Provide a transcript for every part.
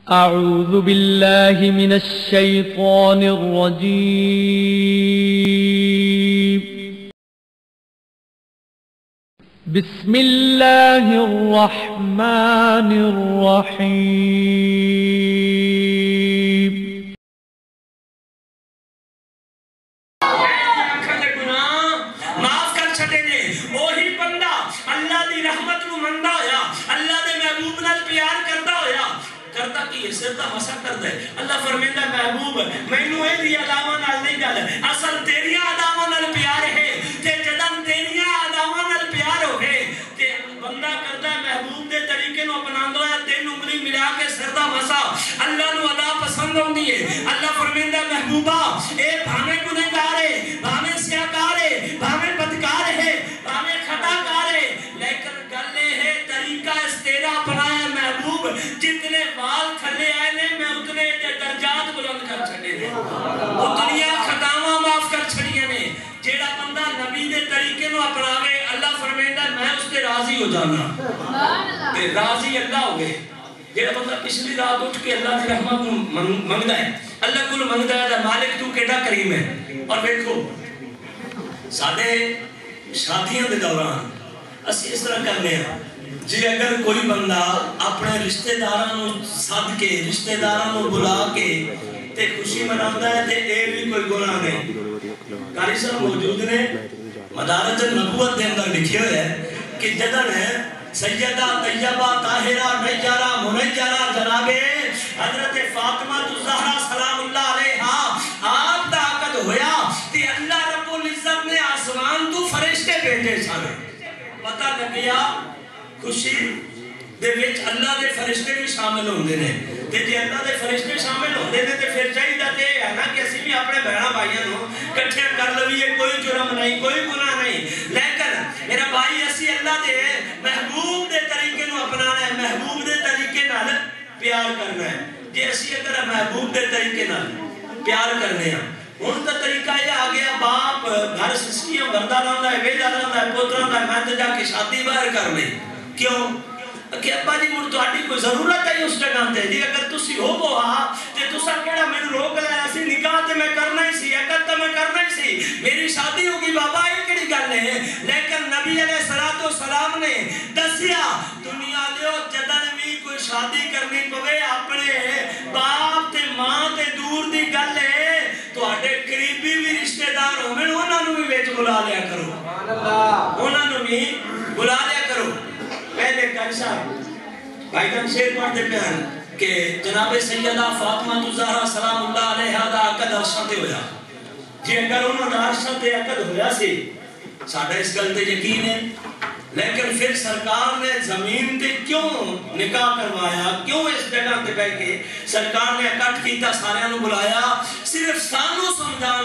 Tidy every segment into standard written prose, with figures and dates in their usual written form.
أعوذ بالله من الشيطان الرجيم. بسم الله الرحمن الرحيم. اللہ فرمیندہ محبوب مینوں اے دی اداواں نال نہیں گل اصل تیریاں اداواں نال پیار ہے تے جدن تیریاں اداواں نال پیار ہوے تے بندہ کردا محبوب دے طریقے نو اپناندا ہے تین انگلی ملا کے سر دا مسا اللہ نو ادا پسند ہوندی ہے اللہ فرمیندہ محبوبہ اے بھاویں گنہگار ہے بھاویں سیاکار ہے بھاویں بدکار ہے بھاویں خطا کار ہے لیکن گل ہے طریقہ اس تیرا اپنایا محبوب جتنے وال تھلے آئے نے میں اتنے درجات بلند کر چھڑے نے اتنیاں خطاواں معاف کر چھڑیے نے جیڑا بندہ نبی دے طریقے نو اپناوے اللہ فرمیندہ میں اس تے راضی ہو جانا تے راضی اللہ ہو گئے جیڑا بندہ پچھلی رات اٹھ کے اللہ دی رحمت منگدا ہے اللہ کو منگدا ہے مالک تو کیڑا کریم ہے اور دیکھو ساڈے شادیاں دے دوران اسی اس طرح کرنے ہیں جی اگر کوئی بندہ اپنے رشتہ داراں سد کے رشتہ داراں بلا کے تے خوشی مناتا ہے تے اے بھی کوئی گناہ نہیں قاری صاحب موجود نے مدارج النبوت دے اندر لکھے ہوئے ہے کہ جدن ہے سیدہ طیبہ طاہرہ نیجارہ منیجارہ جناب حضرت فاطمہ الزہرا سلام اللہ علیہا آپ دا عقد ہویا تے اللہ رب العزت نے آسمان تو فرشتے بھیجے سارے پتہ لگیا خوشی دے وچ اللہ دے فرشتے بھی شامل ہوندے نے تے جے اللہ دے فرشتے شامل ہوندے نے تے پھر چاہیدا تے ہے نا کہ اسی بھی اپنے بہنا بھائیاں نو اکٹھے کر لویے کوئی جرم نہیں کوئی گناہ نہیں لیکن میرا بھائی اسی اللہ دے محبوب دے طریقے نو اپنانا ہے محبوب دے طریقے نال پیار کرنا ہے جے اسی اگر محبوب دے طریقے نال پیار کرنے ہیں ان کا طریقہ یہ آگیا باپ گھر سسکیاں بردہ رہندا ہے ویدہ رہندا ہے پوتر رہندا ہے میں تو جا کے شادی باہر کر لیں کیوں؟ کہ ابا جی مجھے تواڈی کوئی ضرورت ہے اس جگہ تے جی اگر تسی ہو بوہا تے تسا کیڑا مینوں روک لایا سی نکاح تے میں کرنا ہی سی عقد تے میں کرنا ہی سی میری شادی ہوگی بابا یہ کیڑی گل ہے لیکن نبی علیہ السلام نے دسیا دنیا دیو جدن بھی کوئی شادی کرنی پوے اپنے باپ تے ماں تے دور دی گل ہے تواڈے قریبی بھی رشتہ دار ہوویں انہاں نوں بھی وچ بلا لیا کرو سبحان اللہ انہاں نوں بھی بلا لیا کرو پہلے قاری صاحب بھائی جان شیر پڑھتے پیان کہ جناب سیدہ فاطمہ الزہرا سلام اللہ علیہا دا عقد عرشاں تے ہویا جی اگر انہوں نے عرشاں تے عقد ہویا سی ساڑھا اس گل تے یقین ہے لیکن پھر سرکار نے زمین تے کیوں نکاح کروایا کیوں اس جگہ تے بیٹھ کے سرکار نے اکٹھ کیتا سارے نو بلایا صرف سانو سمجھان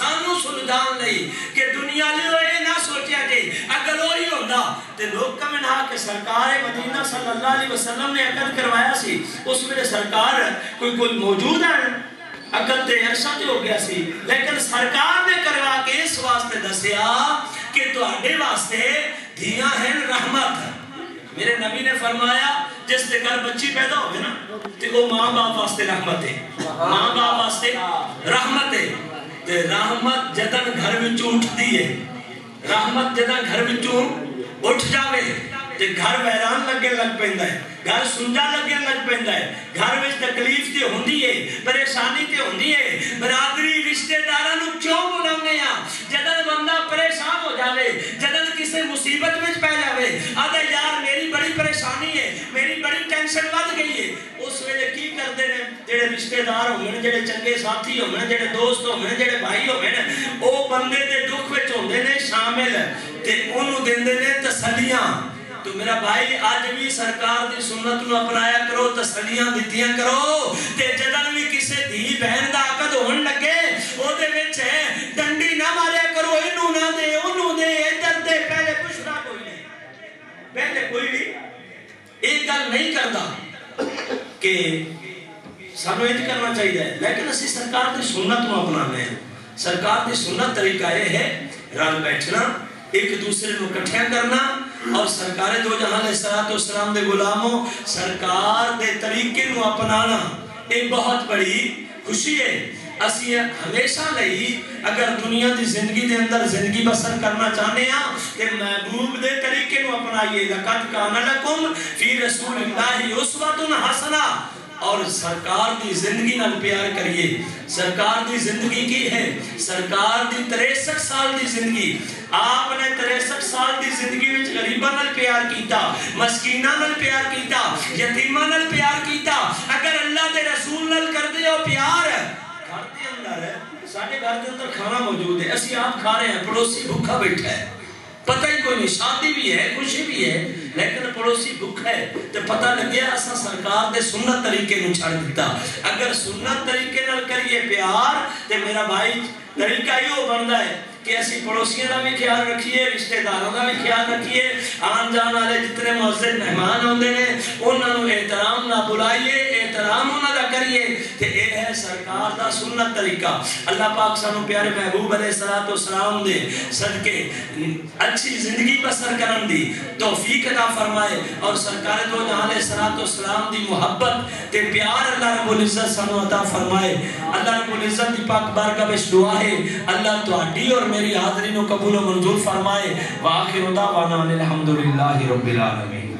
لئی کہ دنیا لیو اے نہ سوچیا جائے اگر وہی ہوندا تے لوگ کمنہا کہ سرکار مدینہ صلی اللہ علیہ وسلم نے عقد کروایا سی اس میں سرکار کوئی موجود ہے عقد تے عرصہ تے ہو گیا سی لیکن سرکار نے کروا کے اس واسطے دسیا کہ تواڈے واسطے دھیاں ہیں رحمت میرے نبی نے فرمایا جس تے گھر بچی پیدا ہوگی نا تے وہ ماں باپ واسطے رحمت ہے ماں باپ واسطے رحمت ہے تے رحمت جدن گھر وچوں اٹھدی ہے رحمت جدن گھر وچوں اٹھ جاوے تے گھر ویران لگے لگ پیندا ہے گھر سنجا لگے لگ پیندا ہے گھر وچ تکلیف تے ہوندی ہے پریشانی تے ہوندی ہے برادری رشتہ داراں نو کیوں بلاونے آ جدن بندہ پریشان ہو جاوے جدن کسے مصیبت وچ پے جاوے آدھے یار میری بڑی پریشانی ہے میری بڑی ٹینشن ود گئی ہے اس ویلے کی کردے نے جڑے رشتہ دار ہوندے جڑے چنگے ساتھی ہوندے جڑے دوست ہوندے جڑے بھائی ہوندے او بندے دے دکھ وچ ہوندے نے شامل تے اونوں دیندے نے تسلیاں تو میرا بھائی آج بھی سرکار دی سنت نو اپنایا کرو تسلیاں دتیاں کرو تے جدن بھی کسے دھی بہن دا عقد ہون لگے او دے وچ ڈنڈی نہ ماریا کرو اینو نہ دے اونوں دے ادھر دے پہلے پوچھنا کوئی نہیں پہلے کوئی بھی ایک گل نہیں کردا کہ سانو انج کرنا چاہیے لیکن اسی سرکار دی سنت نو اپنانے ہیں سرکار دی سنت طریقہ یہ ہے رل بیٹھنا ایک دوسرے کو اکٹھا کرنا اور سرکار دو جہاں علیہ السلام دے غلاموں سرکار دے طریقے نو اپنانا ایک بہت بڑی خوشی ہے. اسی ہمیشہ لئی اگر دنیا دی زندگی دے اندر زندگی بسر کرنا چاہنے ہیں کہ محبوب دے طریقے نو اپنائیے. لَقَدْ كَانَ لَكُمْ فِي رَسُولِ اللَّهِ أُسْوَةٌ حَسَنَةٌ. اور سرکار دی زندگی نال پیار کریے. سرکار دی زندگی کی ہے؟ سرکار دی 63 سال دی زندگی. آپ نے 63 سال دی زندگی وچ غریباں نال پیار کیتا, مسکیناں نال پیار کیتا, یتیماں نال پیار کیتا. اگر اللہ دے رسول نال کر دے ہو پیار, گھر دے اندر ساڈے گھر دے اندر کھانا موجود ہے, اسی آپ کھا رہے ہیں, پڑوسی بھوکا بیٹھا ہے, پتہ ہی کوئی نہیں, شادی بھی ہے, خوشی بھی ہے, لیکن پڑوسی بھوکا ہے. تو پتہ لگیا اساں سرکار دے سنت طریقے نو چھڑ دیتا. اگر سنت طریقے نال کریے پیار تے میرا بھائی طریقہ ہی ہو بندا ہے کہ اسی پڑوسیاں دا بھی خیال رکھیے, رشتہ داراں دا بھی خیال رکھیے, آن جان والے جتنے معزز مہمان ہوندے نے انہاں نو احترام نہ بلائیے, احترام انہاں دا کریے. تے اے ہے سرکار دا سنت طریقہ. اللہ پاک سانو پیارے محبوب علیہ السلام دے صدقے اچھی زندگی بسر کرن دی توفیق عطا فرمائے, اور سرکار دو جہاں علیہ السلام دی محبت تے پیار اللہ رب العزت سانو عطا فرمائے. اللہ رب العزت دی پاک بارگاہ وچ دعا ہے اللہ تہاڈی اور میری حاضری نو قبول و منظور فرمائے. وآخر دعوانا الحمدللہ رب العالمین.